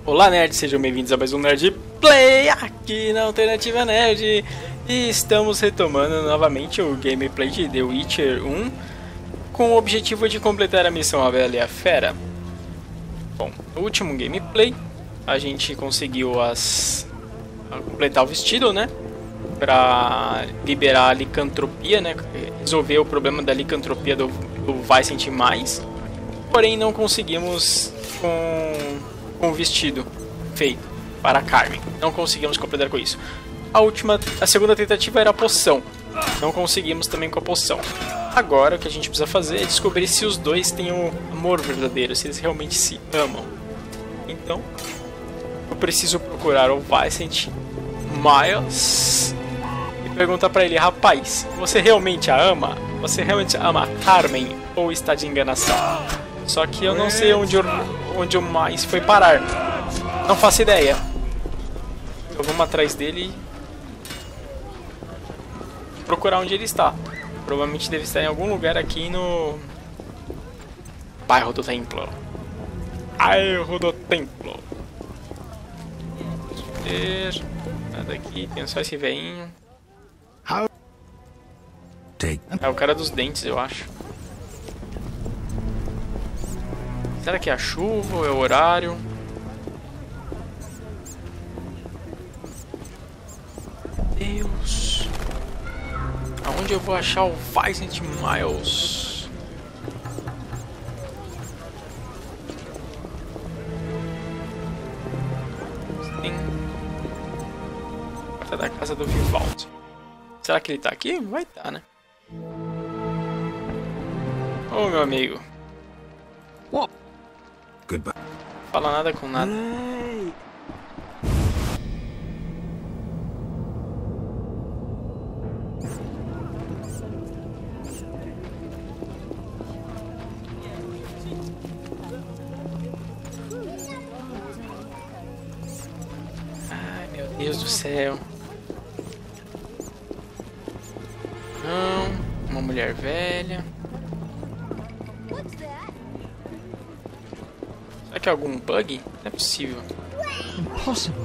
Olá nerds, sejam bem-vindos a mais um Nerd Play aqui na Alternativa Nerd. E estamos retomando novamente o gameplay de The Witcher 1 com o objetivo de completar a missão A Bela e a Fera. Bom, no último gameplay a gente conseguiu completar o vestido, né? Pra liberar a licantropia, né? Resolver o problema da licantropia do Vicente Mais. Porém não conseguimos com o vestido feito para a Carmen. Não conseguimos completar com isso. A segunda tentativa era a poção. Não conseguimos também com a poção. Agora o que a gente precisa fazer é descobrir se os dois têm um amor verdadeiro, se eles realmente se amam. Então, eu preciso procurar o Vicente Miles e perguntar para ele: rapaz, você realmente a ama? Você realmente ama a Carmen ou está de enganação? Só que eu não sei onde o Mais foi parar. Não faço ideia. Então vamos atrás dele e procurar onde ele está. Provavelmente deve estar em algum lugar aqui no bairro do Templo. Bairro do Templo. Vamos ver. Nada aqui, tem só esse veinho. É o cara dos dentes, eu acho. Será que é a chuva ou é o horário? Deus. Aonde eu vou achar o Vicente Miles? Sim. Porta da casa do Vivaldi. Será que ele tá aqui? Vai estar, né? Ô, meu amigo. Goodbye. Fala nada com nada. Ai, meu Deus do céu. Não, uma mulher velha. Será que é algum bug? Não é possível. Impossible.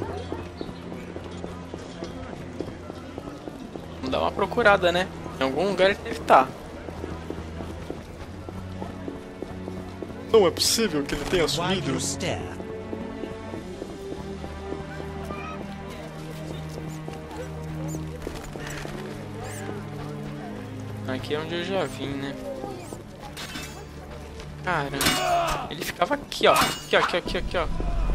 Vamos dar uma procurada, né? Em algum lugar ele deve estar. Não é possível que ele tenha sumido. Aqui é onde eu já vim, né? Caramba, ele ficava aqui, ó. Aqui, ó.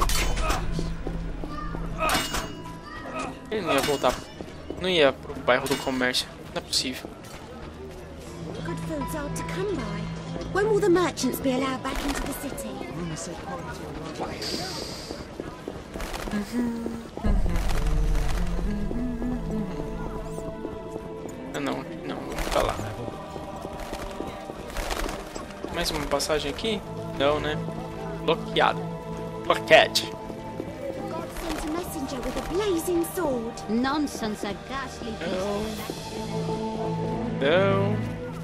Ele não ia voltar. Não ia pro bairro do comércio. Não é possível. Goodfield's hard to come by. When will the merchants be allowed back into the city? Não, vamos pra lá. Mais uma passagem aqui? Não, né? Bloqueado. Bloqueado. God sent a messenger with a blazing sword. Nonsense, a ghastly Não.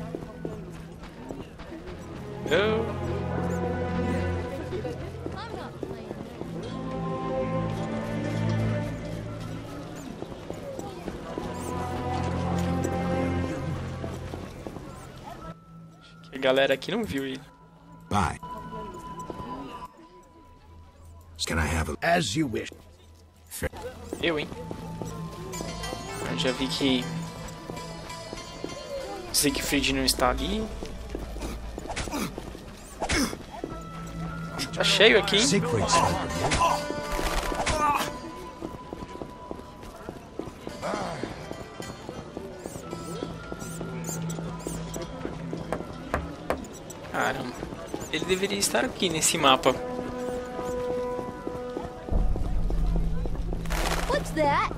A galera aqui não viu ele. Bye. Can I have a... As you wish. Eu, hein? Eu já vi que Siegfried não está ali. Tá cheio aqui, hein? Siegfried's Caramba. Ele deveria estar aqui nesse mapa. What's that?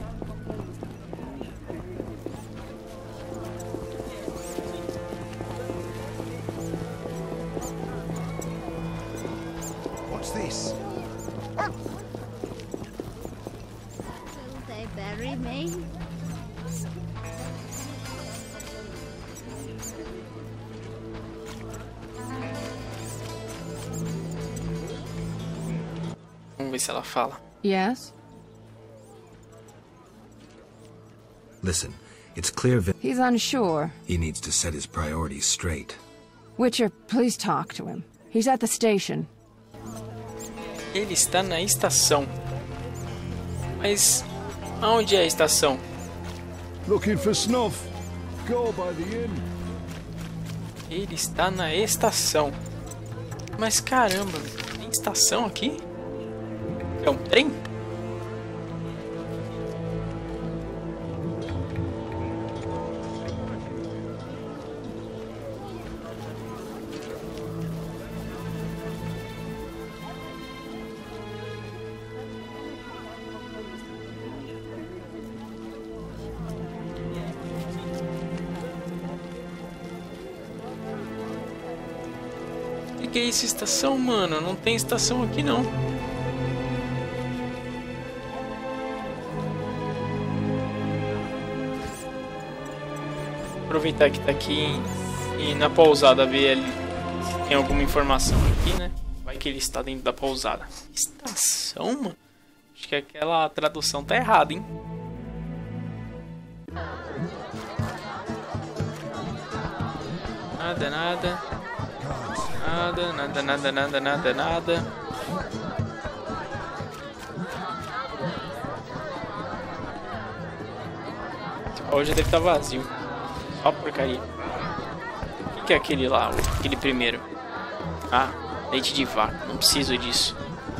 What's this? Will they bury me? ver se ela fala. Yes? Listen, it's clear He's unsure. he needs to set his priorities straight. Witcher, please talk to him. He's at the station. Ele está na estação. Mas aonde é a estação? Looking for snuff? Go by the inn. Ele está na estação. Mas caramba, tem estação aqui? É um trem? Que é isso, estação, mano? Não tem estação aqui, não. Aproveitar que tá aqui e na pousada ver ali se tem alguma informação aqui, né? Vai que ele está dentro da pousada. Estação, mano? Acho que aquela tradução tá errada, hein? Nada, nada. Nada. Hoje deve estar vazio. Só porcaria. O que é aquele lá? Aquele primeiro? Ah, leite de vaca. Não preciso disso.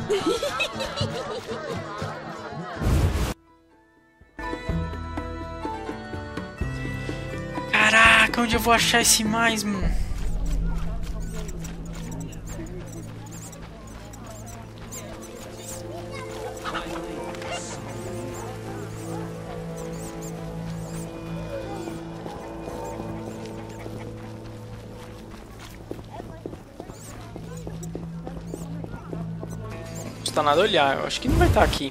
Caraca, onde eu vou achar esse mais, mano? Não custa nada olhar, eu acho que não vai estar aqui.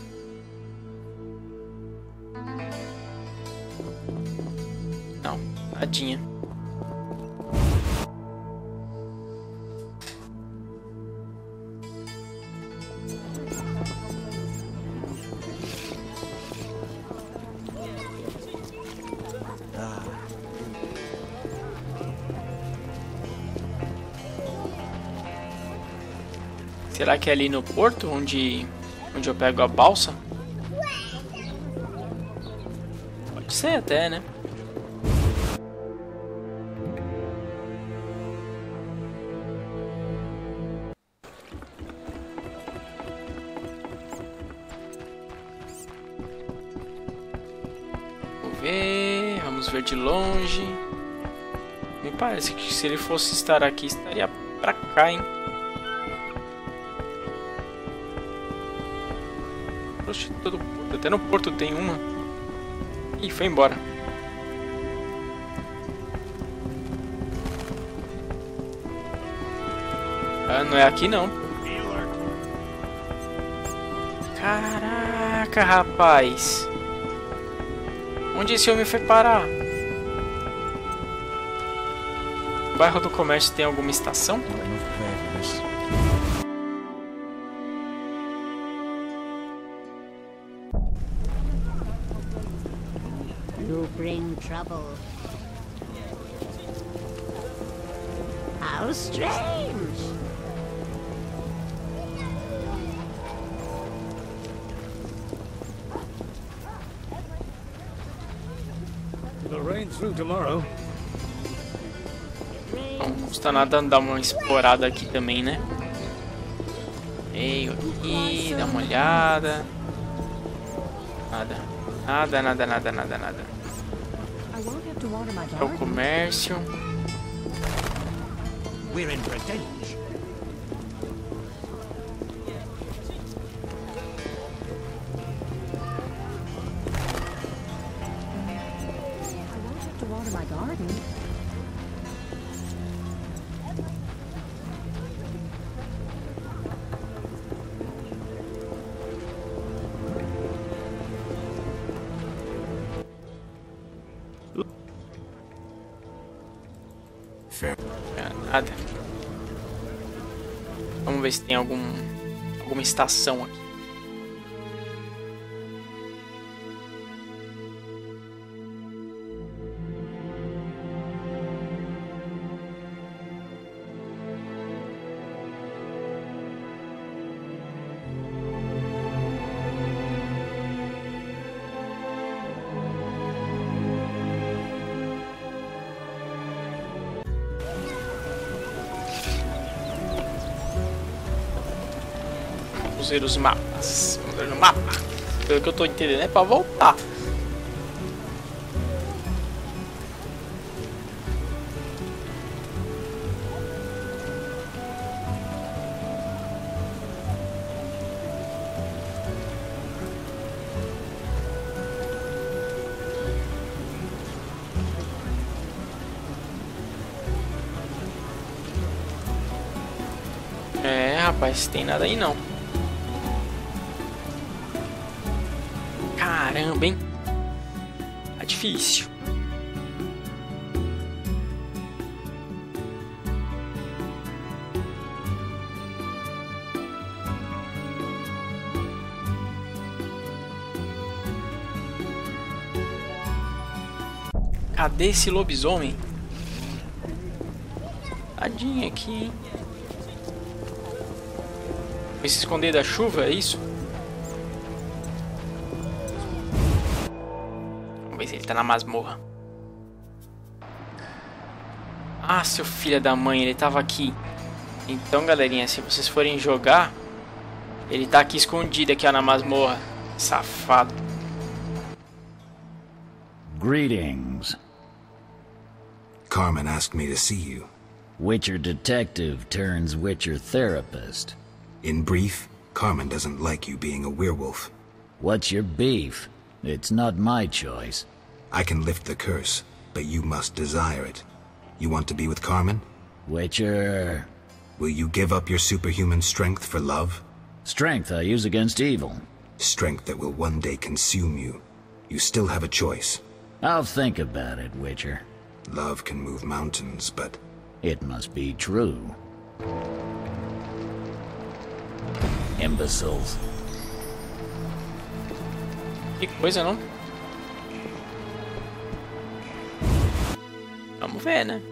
Não, nadinha. Será que é ali no porto onde eu pego a balsa? Pode ser até, né? Vamos ver de longe. Me parece que se ele fosse estar aqui, estaria pra cá, hein? Poxa, todo porto, até no porto tem uma. Ih, foi embora. Ah, não é aqui não. Caraca, rapaz. Onde esse homem foi parar? O bairro do comércio tem alguma estação? You bring trouble. How strange! It'll rain through tomorrow. Bom, não custa nada dar uma explorada aqui também, né? Veio aqui, dá uma olhada. Nada. Nada. É o comércio. We're in for a change. Nada. Vamos ver se tem algum alguma estação aqui. Vamos ver os mapas. Vamos ver no mapa. Pelo que eu tô entendendo é pra voltar. É, rapaz, tem nada aí não. Caramba, hein? Tá difícil. Cadê esse lobisomem? Tadinho aqui, hein? Vai se esconder da chuva, é isso? Vamos ver se ele tá na masmorra. Ah, seu filho da mãe, ele tava aqui. Então, galerinha, se vocês forem jogar, ele tá aqui escondido aqui ó, na masmorra. Safado. Greetings. Carmen asked me to see you. Witcher detective turns Witcher therapist. In brief, Carmen doesn't like you being a werewolf. What's your beef? It's not my choice. I can lift the curse, but you must desire it. You want to be with Carmen? Witcher... Will you give up your superhuman strength for love? Strength I use against evil. Strength that will one day consume you. You still have a choice. I'll think about it, Witcher. Love can move mountains, but... It must be true. Imbeciles. Que coisa, não? Vamos ver, né?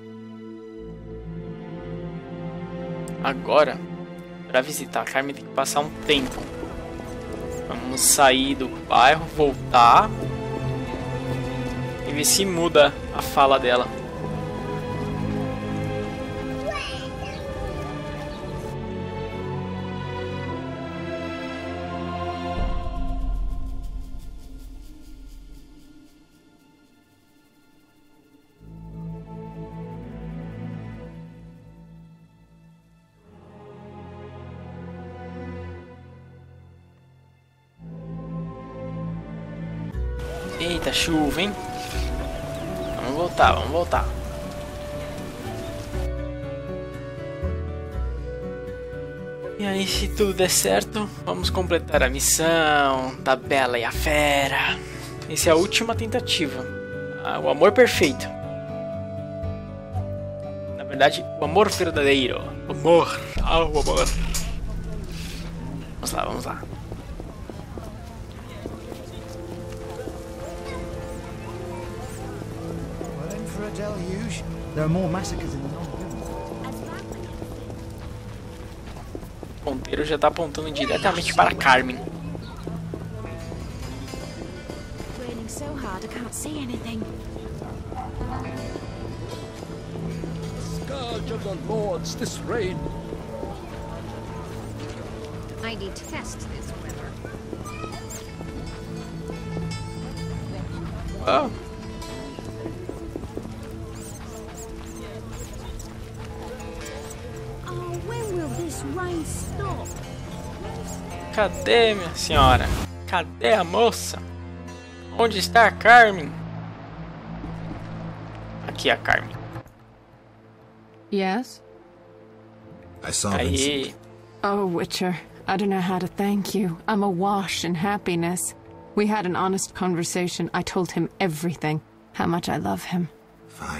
Agora, para visitar a Carmen tem que passar um tempo. Vamos sair do bairro, voltar e ver se muda a fala dela. Eita, chuva, hein? Vamos voltar, vamos voltar. E aí, se tudo der certo, vamos completar a missão da Bela e a Fera. Essa é a última tentativa. O amor perfeito. Na verdade, o amor verdadeiro. O amor. O amor. Vamos lá, vamos lá. Deluge. There are more massacres in the non-human. O ponteiro já está apontando diretamente para Carmen. Raining so hard I can't see anything. Scourge of the Lords, this rain. I detest this weather. Oh. Rain stop. Cadê, minha senhora? Cadê a moça? Onde está a Carmen? Aqui a Carmen. Yes? I saw Aí. Vincent. Oh, Witcher, I don't know how to thank you. I'm awash in happiness. We had an honest conversation. I told him everything. How much I love him.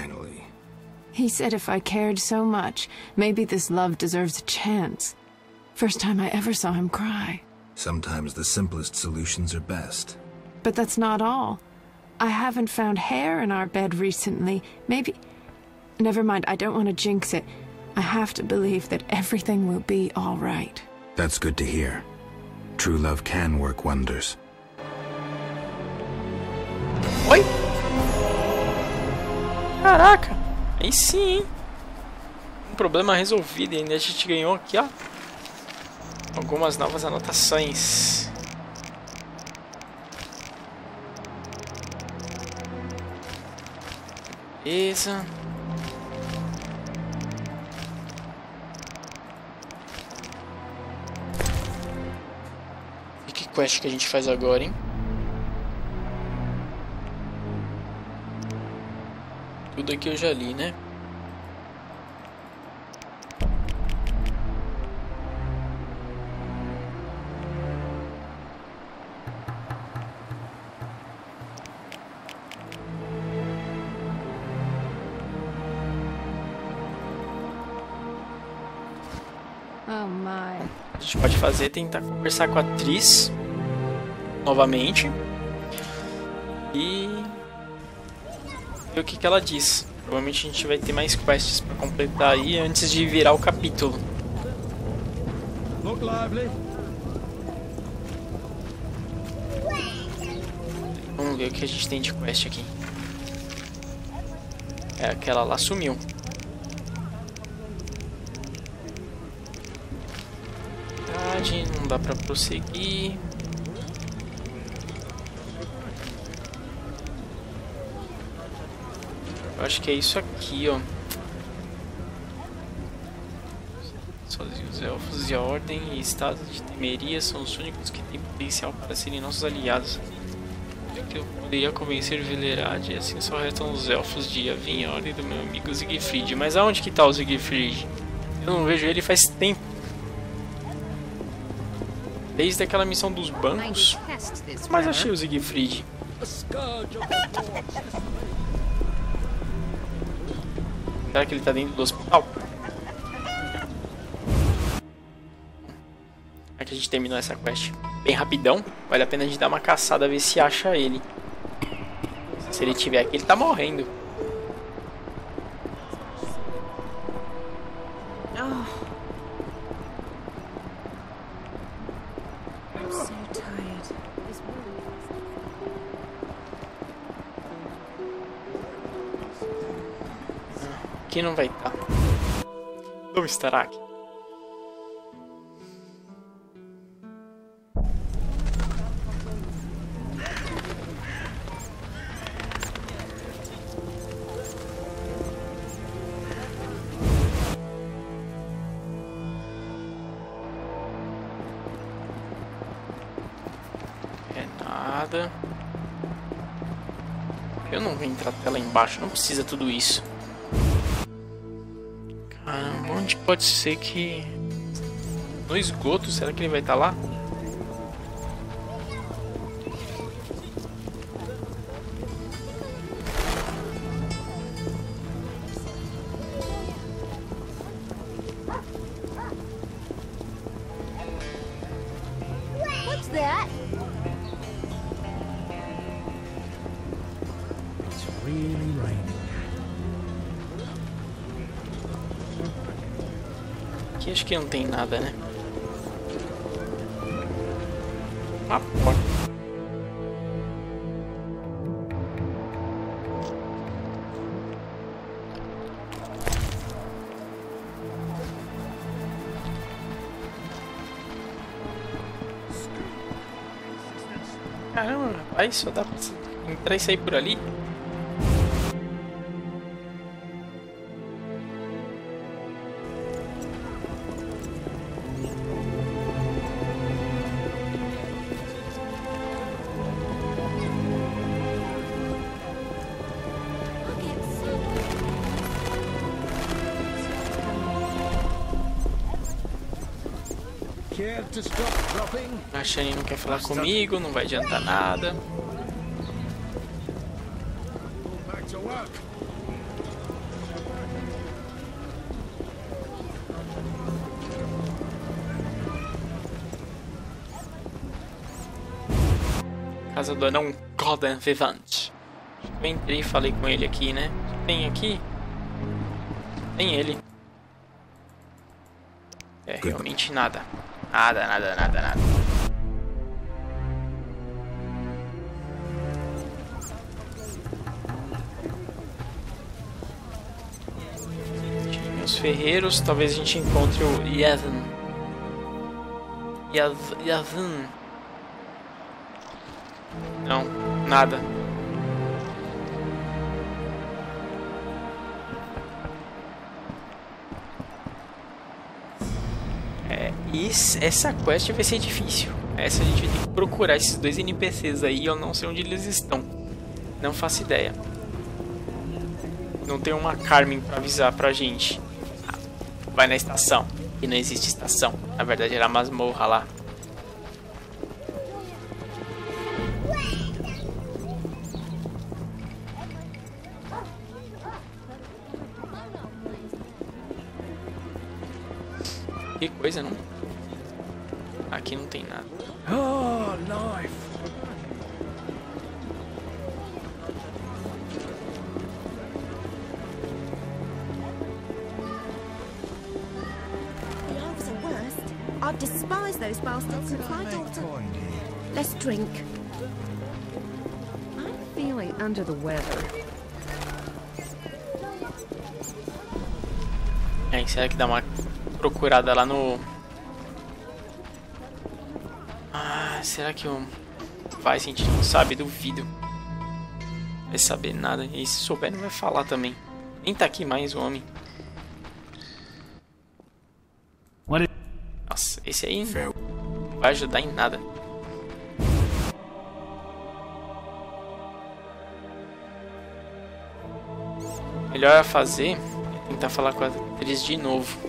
Finally. He said if I cared so much, maybe this love deserves a chance. First time I ever saw him cry. Sometimes the simplest solutions are best. But that's not all. I haven't found hair in our bed recently. Maybe... Never mind, I don't want to jinx it. I have to believe that everything will be all right. That's good to hear. True love can work wonders. Oi? Caraca, aí sim, hein? Um problema resolvido, e ainda a gente ganhou aqui, ó, algumas novas anotações. Beleza. E que quest que a gente faz agora, hein? Tudo aqui eu já li, né? Oh my. A gente pode fazer, tentar conversar com a atriz novamente e ver o que ela diz. Provavelmente a gente vai ter mais quests para completar aí antes de virar o capítulo. Look lively. Vamos ver o que a gente tem de quest aqui. É, aquela lá sumiu. Não dá pra prosseguir. Eu acho que é isso aqui, ó. Sozinho os elfos e a ordem e estado de temeria são os únicos que têm potencial para serem nossos aliados. Eu poderia convencer Velerad, e assim só restam os elfos de Yavin, a ordem do meu amigo Siegfried. Mas aonde que tá o Siegfried? Eu não vejo ele faz tempo. Desde aquela missão dos bancos. Mas achei o Siegfried. Será que ele tá dentro do hospital? Aqui a gente terminou essa quest bem rapidão. Vale a pena a gente dar uma caçada, ver se acha ele. Se ele tiver aqui, ele tá morrendo. Aqui não vai estar. Não estará aqui. É nada. Eu não vou entrar até lá embaixo, não precisa tudo isso. Caramba, onde pode ser que... No esgoto, será que ele vai estar lá? What's that? It's really raining. Aqui acho que não tem nada, né? Uma porta. Caramba, rapaz, só dá pra entrar e sair por ali? Care to stop dropping? A Shani não quer falar comigo, não vai adiantar nada. Back to work. Casa do Anão Gordon Vivant. Eu entrei e falei com ele aqui, né? Tem aqui? Tem ele. É, realmente nada. Nada. Os ferreiros, talvez a gente encontre o Yazan. Não, nada. Essa quest vai ser difícil. Essa a gente vai ter que procurar esses dois NPCs aí. Eu não sei onde eles estão. Não faço ideia. Não tem uma Carmen pra avisar pra gente. Vai na estação. E não existe estação. Na verdade era a masmorra lá. Que coisa, não? Aqui não tem nada. Ah, life. The elves are worst. I've despised those bastards since my daughter. Let's drink. I'm feeling under the weather. Será que dá uma procurada lá no... será que faz sentido? Não sabe, duvido. Vai saber nada. E se souber, não vai falar também. Nem tá aqui mais o homem. Nossa, esse aí não vai ajudar em nada. Melhor a fazer é tentar falar com a atriz de novo.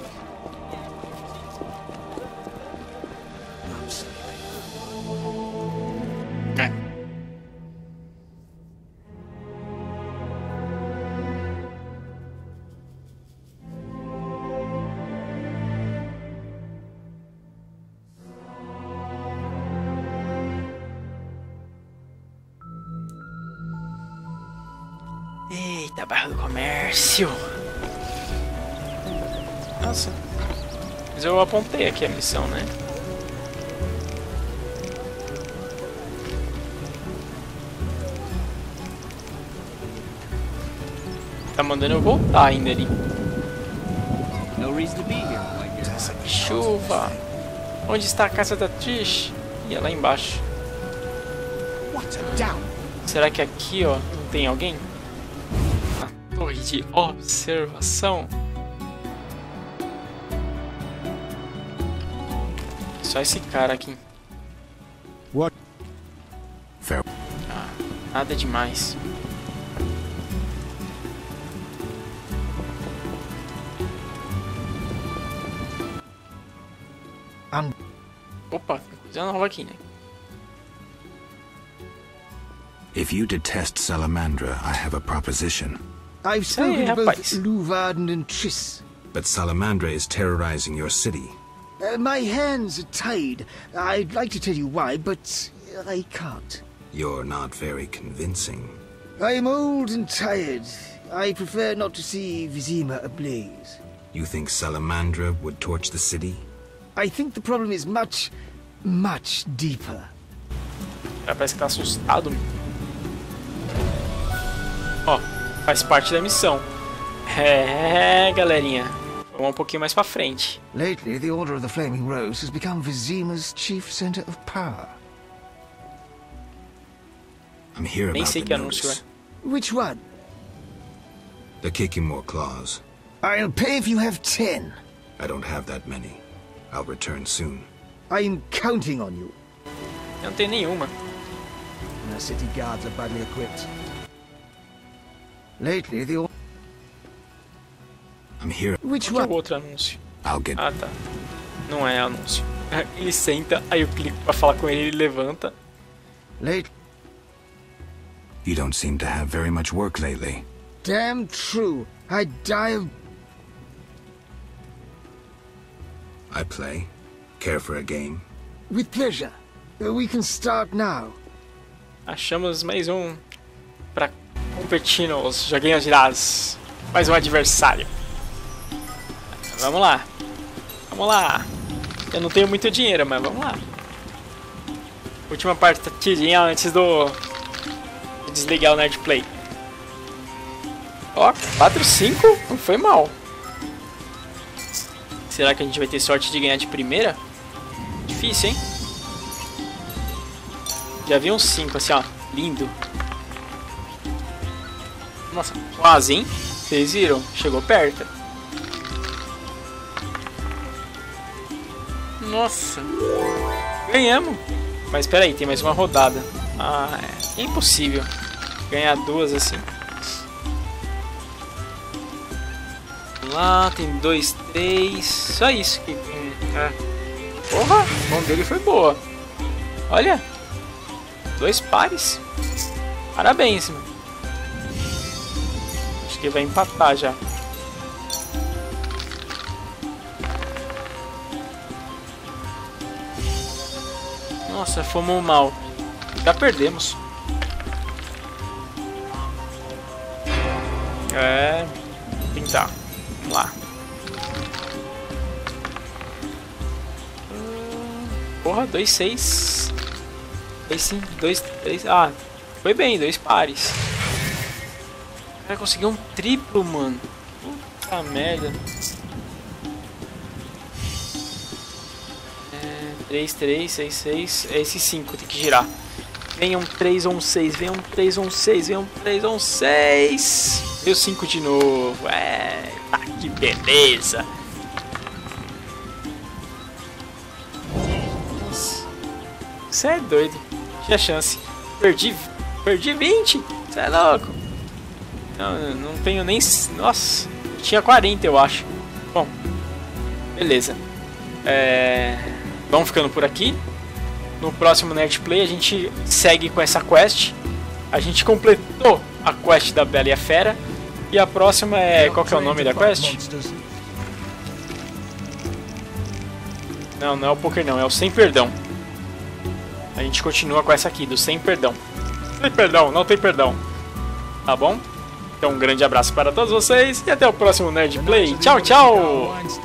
Eita, bairro do comércio. Nossa. Mas eu apontei aqui a missão, né? Tá mandando eu voltar ainda ali. Nossa, que chuva. Onde está a casa da Trish? E é lá embaixo. Será que aqui, ó, tem alguém? A torre de observação. Só esse cara aqui. What? Nada demais. Opa, tem coisa nova aqui, né? If you detest Salamandra, I have a proposition. I've spoken to both Luvarden and Triss. But Salamandra is terrorizing your city. My hands are tied. I'd like to tell you why, but I can't. You're not very convincing. I'm old and tired. I prefer not to see Vizima ablaze. You think Salamandra would torch the city? I think the problem is much, much deeper. Ela parece que tá assustado. Ó, faz parte da missão. É, galerinha. Vamos um pouquinho mais pra frente. Lately, the Order of the Flaming Rose has become Vizima's chief center of power. I'm here Nem about sei the que anúncio é. notice. Which one? The Kikimore clause. I'll pay if you have 10. I don't have that many. I'll return soon. I'm counting on you. Eu não tenho nenhuma. Our city guards are badly equipped. Lately, the... I'm here. Which Qual é one? o outro anúncio? I'll get... Ah, tá. Não é anúncio. Ele senta, aí eu clico pra falar com ele, ele levanta. Late. You don't seem to have very much work lately. Damn true. I die of... I play. Care for a game? With pleasure. We can start now. Achamos mais um pra competir nos joguinhos girados. Mais um adversário. Vamos lá. Vamos lá. Eu não tenho muito dinheiro, mas vamos lá. Última partidinha antes do desligar o Nerd Play. Ó, 4-5, não foi mal. Será que a gente vai ter sorte de ganhar de primeira? Difícil, hein? Já vi um 5 assim, ó. Lindo. Nossa, quase, hein? Vocês viram? Chegou perto. Nossa. Ganhamos. Mas espera aí, tem mais uma rodada. Ah, é impossível ganhar duas assim. Vamos lá, tem 2, 3. Só isso que tem. Porra, a mão dele foi boa. Olha. 2 pares. Parabéns, mano. Acho que vai empatar já. Nossa, fomos mal. Já perdemos. Pintar. Vamos lá. Porra, 2, 6. 2, 5, 2, 3. Ah, foi bem, 2 pares. Vai conseguir um triplo, mano. Puta merda. 3, 3, 6, 6. É esse 5, tem que girar. Vem um 3 ou um 6. Vem um 3 ou um 6. Vem um 3 ou um 6. Veio 5 de novo. Tá, que beleza. Nossa. Você é doido. Tinha chance. Perdi 20. Você é louco. Não tenho nem... Nossa. Tinha 40, eu acho. Bom. Beleza. Vamos ficando por aqui. No próximo Nerd Play a gente segue com essa quest. A gente completou a quest da Bela e a Fera. E a próxima é... Qual que é o nome da quest? Não é o Poker não, é o Sem Perdão. A gente continua com essa aqui, do Sem Perdão. Sem perdão, não tem perdão. Tá bom? Então um grande abraço para todos vocês e até o próximo Nerd Play. Tchau, tchau!